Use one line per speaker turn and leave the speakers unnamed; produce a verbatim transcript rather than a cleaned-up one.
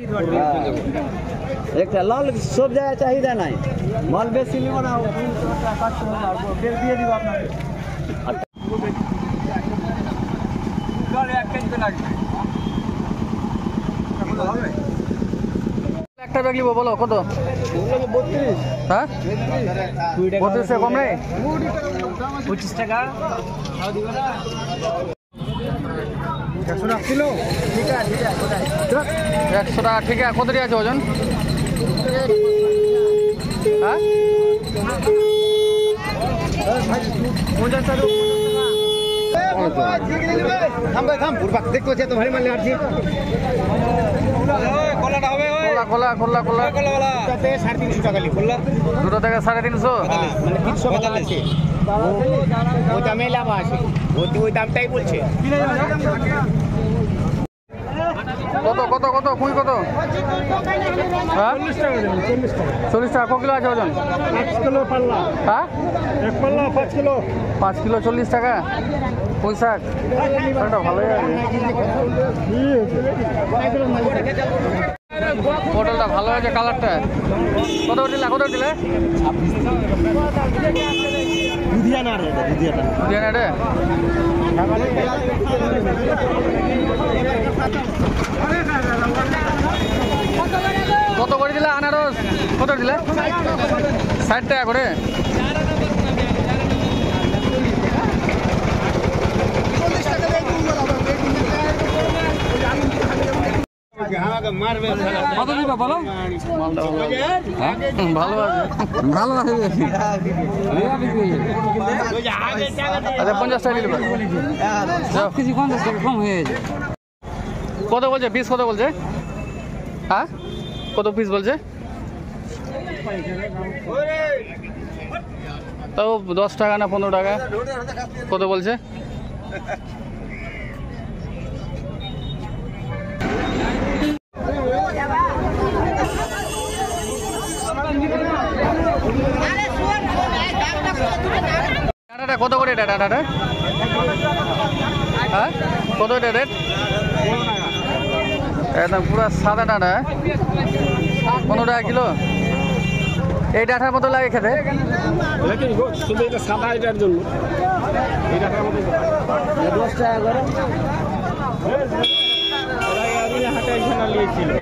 একটা লাল সব জায়গায় চাহিদা নাই, মাল বেশি নিব না, বের দিয়ে দিব আপনাকে।
একটা ব্যাগ নিব, বলো কত?
বত্রিশ।
হ্যাঁ, বত্রিশ টাকা কম নেই,
পঁচিশ টাকা একশো টাকা কিলো। ঠিক আছে,
একশো টাকা ঠিক আছে। কত দিয়ে আছে ওজন? হ্যাঁ,
পঞ্চাশ টাকা। থাম ভাই থাম, দেখতে হচ্ছে তো ভারী মাল নিয়ে আসছি। কলাটা হবে
খোলা খোলা খোলা খোলা
সাড়ে তিনশো টাকা খোলা,
দুটো থেকে সাড়ে তিনশো,
মানে তিনশো আছে, ওই দামে লাভ আছে, ওই দামটাই বলছে।
কত কত কত কুই কত? হ্যাঁ, চল্লিশ টাকা। ক কিলো আছে ওজন?
পাঁচ কিলো পাল্লা।
হ্যাঁ,
এক পাল্লা পাঁচ কিলো।
পাঁচ কিলো চল্লিশ টাকা। পুঁই শাক ভালোই আছে, পটলটা ভালো আছে কালারটা। কত দিলে কত দিলে?
লুধিয়ানা রে, লুধিয়ানা
লুধিয়ানা রে। কত করে দিলে আনারস? কত দিলে? ষাট টাকা করে। কত দিবা বলো? ভালো আছে, ভালো আছে। আচ্ছা, পঞ্চাশ টাকা দিলে কিছু পঞ্চাশ টাকা কম হয়ে গেছে। কত বলছে পিস? কত বলছে? হ্যাঁ, কত পিস বলছে? তাও দশ টাকা না পনেরো টাকা কত বলছে? ডাটাটা কত করে? এটা ডাটাটা হ্যাঁ, কত এটা রেট? একদম পুরো সাদা ডাটা, পনেরো টাকা কিলো। এই ডাটার মতো লাগে খেতে,
শুধু এটা সাদা, এটার জন্য দশ টাকা করে হাটে নিয়েছিল।